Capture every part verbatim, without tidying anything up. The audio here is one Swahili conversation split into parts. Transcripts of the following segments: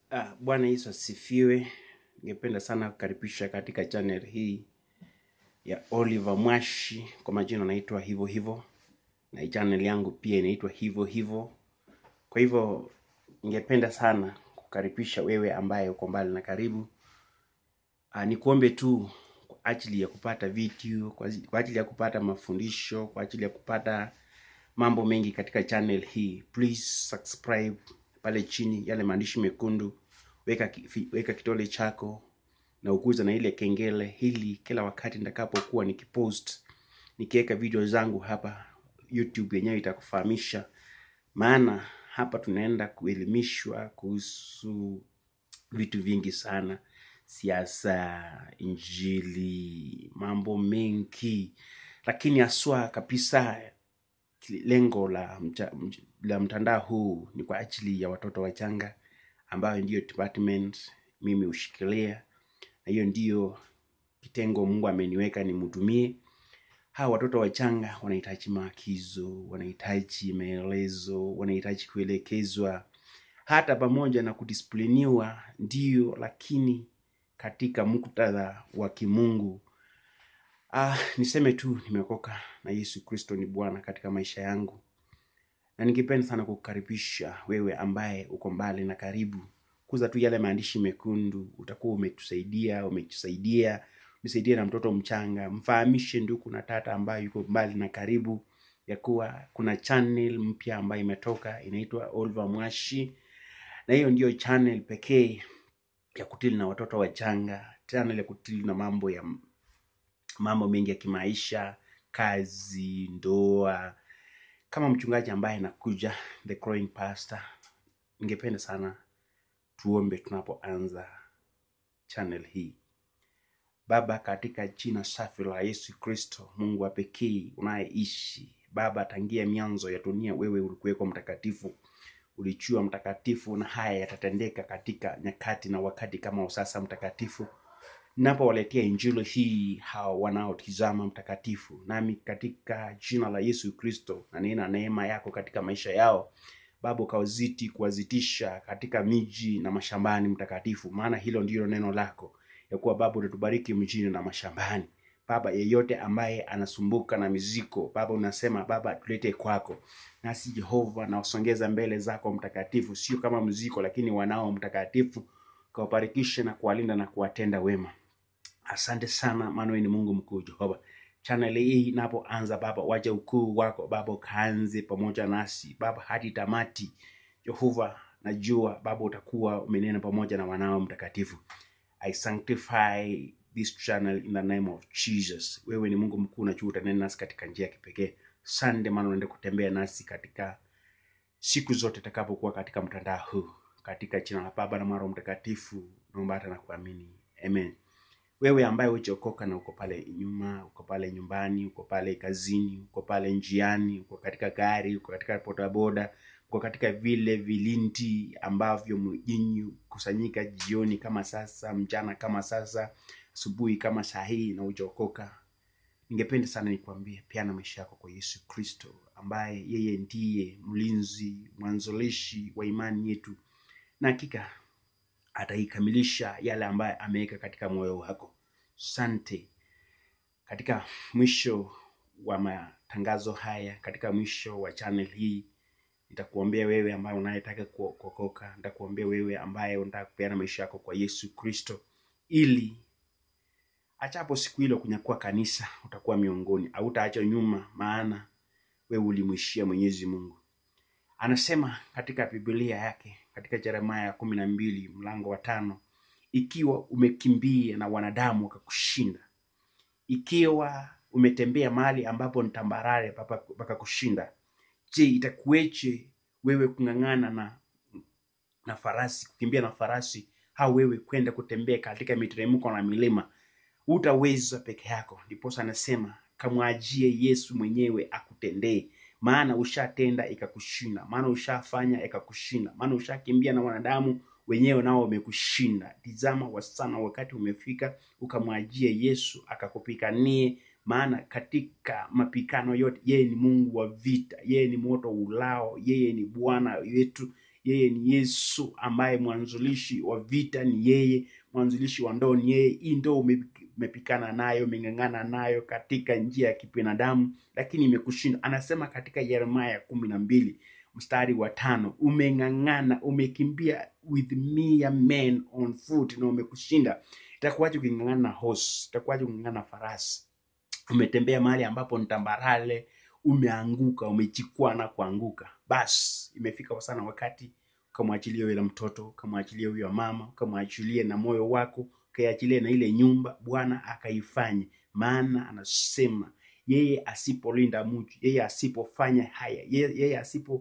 Ah, Bwana Yesu asifiwe. Ningependa sana kukaribisha katika channel hii ya Oliver Mwashi. Kwa majina naitwa hivyo hivyo, na channel yangu pia inaitwa hivyo hivyo. Kwa hivyo ningependa sana kukaribisha wewe ambaye uko mbali na karibu. Ah, nikuombe tu kwa ajili ya kupata video, kwa ajili ya kupata mafundisho, kwa ajili ya kupata mambo mengi katika channel hii. Please subscribe pale chini, yale maandishi mekundu. Weka weka kitole chako na ukuza na ile kengele, ili kila wakati nitakapokuwa nikipost, nikiweka video zangu hapa YouTube, yenyewe itakufahamisha. Maana hapa tunaenda kuelimishwa kuhusu vitu vingi sana: siasa, injili, mambo mengi. Lakini haswa kabisa lengo la mcha, la mtandao huu ni kwa ajili ya watoto wachanga, ambayo ndiyo department mimi ushikilia, na hiyo ndiyo kitengo Mungu ameniweka nimhudumie. Hawa watoto wachanga wanahitaji maagizo, wanahitaji maelezo, wanahitaji kuelekezwa, hata pamoja na kudiscipliniwa, ndiyo, lakini katika muktadha wa kimungu. Ah, niseme tu nimeokoka na Yesu Kristo ni Bwana katika maisha yangu. Na ningependa sana kukaribisha wewe ambaye uko mbali na karibu. Kuza tu yale maandishi mekundu, utakuwa umetusaidia, umetusaidia, umesaidia na mtoto mchanga. Mfahamishe ndugu na tata ambaye yuko mbali na karibu ya kuwa kuna channel mpya ambayo imetoka, inaitwa Oliver Mwashi. Na hiyo ndiyo channel pekee ya kutili na watoto wachanga, channel ya kutili na mambo ya mambo mengi ya kimaisha, kazi, ndoa. Kama mchungaji ambaye nakuja, the growing pastor, ningependa sana tuombe tunapoanza channel hii. Baba, katika jina safi la Yesu Kristo, Mungu wa pekee unayeishi, Baba, tangia mianzo ya dunia wewe ulikuweko mtakatifu, ulichua mtakatifu, na haya yatatendeka katika nyakati na wakati kama sasa mtakatifu. Ninapowaletea injili hii hao wanaotizama mtakatifu, nami katika jina la Yesu Kristo na nena neema yako katika maisha yao, Baba, ukawazidi kuwazitisha katika miji na mashambani mtakatifu, maana hilo ndilo neno lako ya kuwa Baba utatubariki mjini na mashambani. Baba, yeyote ambaye anasumbuka na miziko, Baba unasema Baba tulete kwako, nasi Jehova na usongeza mbele zako mtakatifu, sio kama mziko lakini wanao mtakatifu, kawabarikishe na kuwalinda na kuwatenda wema. Asante sana, maana wewe ni Mungu mkuu Jehova. Channel hii inapoanza Baba, wacha ukuu wako Baba kaanze pamoja nasi Baba hadi tamati. Jehova, najua Baba utakuwa umenena pamoja na wanao mtakatifu. I sanctify this channel in the name of Jesus. Wewe ni Mungu mkuu na utanena nasi katika njia ya kipekee. Asante maana unaenda kutembea nasi katika siku zote takapokuwa katika mtandao huu. Katika jina la Baba na Mwana Mtakatifu naomba na kuamini. Amen. Wewe ambaye hujaokoka na uko pale nyuma, uko pale nyumbani, uko pale kazini, uko pale njiani, uko katika gari, uko katika bodaboda, uko katika vile vilindi ambavyo mjini kusanyika jioni kama sasa, mchana kama sasa, asubuhi kama saa hii na hujaokoka, ningependa sana nikwambie peana maisha yako kwa Yesu Kristo, ambaye yeye ndiye mlinzi, mwanzilishi wa imani yetu, na hakika ataikamilisha yale ambaye ameweka katika moyo wako. Asante. Katika mwisho wa matangazo haya, katika mwisho wa channel hii, nitakuombea wewe ambaye unayetaka kuokoka, nitakuombea wewe ambaye unataka kupeana maisha yako kwa Yesu Kristo, ili achapo siku ile kunyakua kanisa utakuwa miongoni, au utaacha nyuma, maana wewe ulimwishia Mwenyezi Mungu. Anasema katika Biblia yake, katika Yeremia kumi na mbili mlango wa tano, ikiwa umekimbia na wanadamu wakakushinda, ikiwa umetembea mahali ambapo ni tambarare mpaka kushinda, je, itakuweje wewe kungangana na na farasi, kukimbia na farasi, au wewe kwenda kutembea katika miteremko na milima? Utaweza peke yako. Ndipo anasema kamwajie Yesu mwenyewe akutendee, maana ushatenda ikakushinda, maana ushafanya ikakushinda, maana ushakimbia na wanadamu wenyewe nao wamekushinda. Tizama wasana wakati umefika ukamwajie Yesu akakupiganie, maana katika mapikano yote yeye ni Mungu wa vita, yeye ni moto ulao, yeye ni Bwana wetu, Yeye ni Yesu ambaye mwanzilishi wa vita ni yeye, mwanzilishi wa ndoa ni yeye. Hii ndoa umepikana nayo, umeng'ang'ana nayo katika njia ya kibinadamu, lakini imekushinda. Anasema katika Yeremia kumi na mbili mstari wa tano, umeng'ang'ana, umekimbia with mere men on foot na umekushinda. Itakuwaje uking'ang'ana na horse? Itakuwaje uking'ang'ana na farasi? Umetembea mahali ambapo ni tambarare, umeanguka, umechikwa na kuanguka. Basi imefika sana wakati ukamwachilie yule mtoto, ukamwachilie huyo mama, ukamwachilie na moyo wako, ukaachilie na ile nyumba, Bwana akaifanye. Maana anasema yeye asipolinda mji, yeye asipofanya haya, yeye, yeye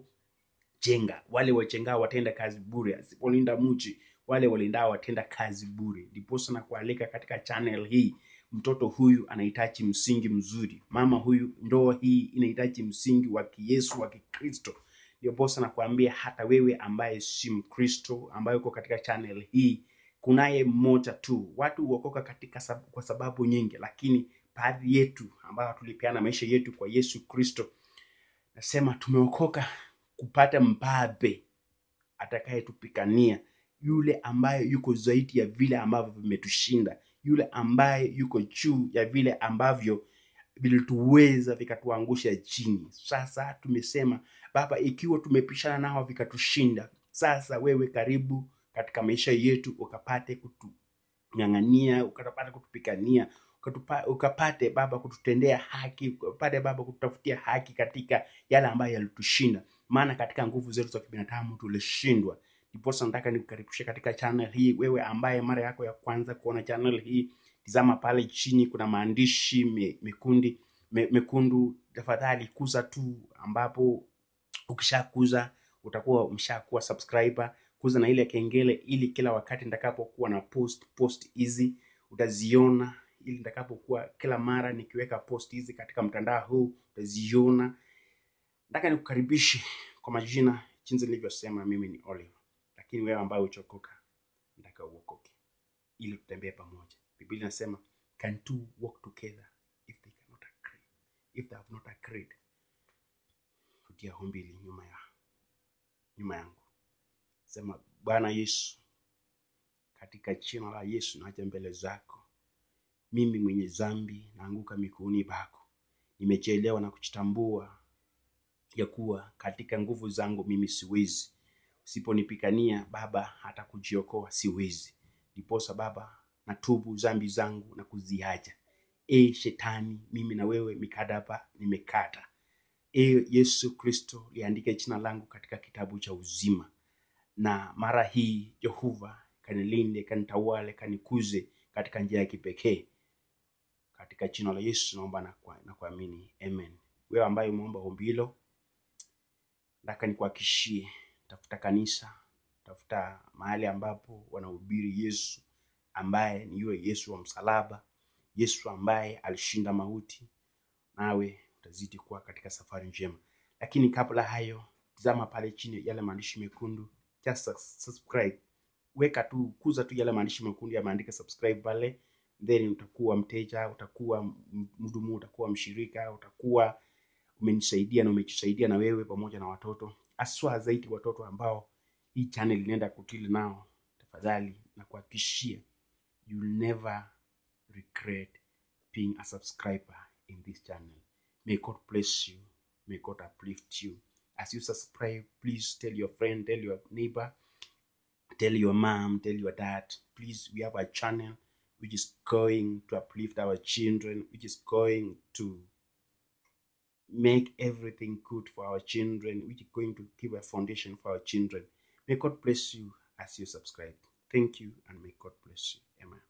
asipojenga, wale wachengao watenda kazi bure. Asipolinda mji, wale walindao watenda kazi bure. Ndiposa na kualika katika channel hii, mtoto huyu anahitaji msingi mzuri. Mama huyu, ndoa hii inahitaji msingi wa Kiyesu, wa Kikristo. Ndio bosa na kuambia hata wewe ambaye si Mkristo, ambaye uko katika channel hii, kunaye mmoja tu. Watu huokoka katika sababu, kwa sababu nyingi, lakini baadhi yetu ambao tulipeana maisha yetu kwa Yesu Kristo, nasema tumeokoka kupata mbabe atakayetupigania, yule ambaye yuko zaidi ya vile ambavyo vimetushinda, yule ambaye yuko juu ya vile ambavyo vilituweza vikatuangusha chini. Sasa tumesema, Baba, ikiwa tumepishana nao vikatushinda, sasa wewe karibu katika maisha yetu, ukapate kutung'ang'ania, ukapate kutupigania, ukapate Baba kututendea haki, ukapate Baba kututafutia haki katika yale ambayo yalitushinda. Maana katika nguvu zetu za kibinadamu tulishindwa. Ndiposa nataka nikukaribishe katika channel hii. Wewe ambaye mara yako ya kwanza kuona channel hii, tazama pale chini kuna maandishi mekundi me, mekundu. Tafadhali kuza tu, ambapo ukishakuza utakuwa umeshakuwa subscriber. Kuza na ile kengele, ili kila wakati nitakapokuwa na post post hizi utaziona, ili nitakapokuwa kila mara nikiweka post hizi katika mtandao huu utaziona. Nataka nikukaribishe kwa majina, jinsi nilivyosema, mimi ni Oliver. Lakini wewe ambaye uchokoka, nataka uokoke ili tutembee pamoja. Biblia inasema, can two walk together if they cannot agree? If they have not agreed. Tutia hombi nyuma ya nyuma yangu. Sema, Bwana Yesu, katika jina la Yesu naja mbele zako. Mimi mwenye dhambi naanguka miguuni pako. Nimechelewa na kujitambua ya kuwa katika nguvu zangu mimi siwezi. Usiponipigania Baba, hata kujiokoa siwezi. Ndiposa Baba, natubu dhambi zangu na kuziacha. E shetani, mimi na wewe mikataba nimekata. E Yesu Kristo, liandike jina langu katika kitabu cha uzima. Na mara hii Jehova kanilinde, kanitawale, kanikuze katika njia ya kipekee. Katika jina la Yesu naomba na kuamini. Amen. Wewe ambaye umeomba ombi hilo, nataka nikuhakikishie, tafuta kanisa, tafuta mahali ambapo wanahubiri Yesu ambaye ni yule Yesu wa msalaba, Yesu ambaye alishinda mauti, nawe utazidi kuwa katika safari njema. Lakini kabla hayo, tazama pale chini yale maandishi mekundu, just subscribe. Weka tu, kuza tu yale maandishi mekundu yameandika subscribe pale, then utakuwa mteja, utakuwa mhudumu, utakuwa mshirika, utakuwa umenisaidia na umejisaidia na wewe pamoja na watoto, aswa zaidi watoto ambao hii channel inaenda kutili nao. Tafadhali na kuhakikishia, you never regret being a subscriber in this channel. May God bless you. May God uplift you. As you subscribe, please tell your friend, tell your neighbor, tell your mom, tell your dad. Please, we have a channel which is going to uplift our children, which is going to make everything good for our children, which is going to give a foundation for our children. May God bless you as you subscribe. Thank you, and may God bless you. Amen.